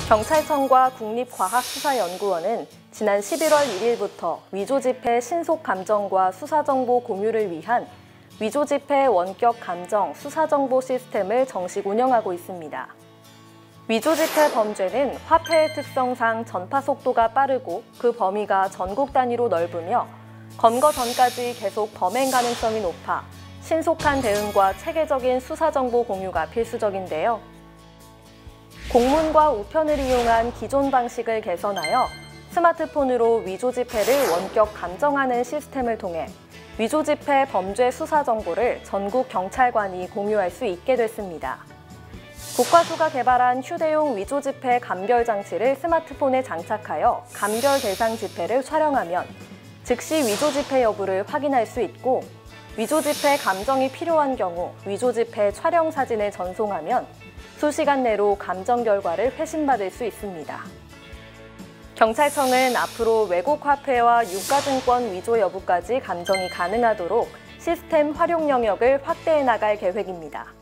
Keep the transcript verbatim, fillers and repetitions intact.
경찰청과 국립과학수사연구원은 지난 십일월 일일부터 위조지폐 신속 감정과 수사정보 공유를 위한 위조지폐 원격 감정 수사정보 시스템을 정식 운영하고 있습니다. 위조지폐 범죄는 화폐의 특성상 전파 속도가 빠르고 그 범위가 전국 단위로 넓으며 검거 전까지 계속 범행 가능성이 높아 신속한 대응과 체계적인 수사정보 공유가 필수적인데요. 공문과 우편을 이용한 기존 방식을 개선하여 스마트폰으로 위조지폐를 원격 감정하는 시스템을 통해 위조지폐 범죄 수사 정보를 전국 경찰관이 공유할 수 있게 됐습니다. 국과수가 개발한 휴대용 위조지폐 감별 장치를 스마트폰에 장착하여 감별 대상 지폐를 촬영하면 즉시 위조지폐 여부를 확인할 수 있고, 위조지폐 감정이 필요한 경우 위조지폐 촬영 사진을 전송하면 수시간 내로 감정 결과를 회신받을 수 있습니다. 경찰청은 앞으로 외국 화폐와 유가증권 위조 여부까지 감정이 가능하도록 시스템 활용 영역을 확대해 나갈 계획입니다.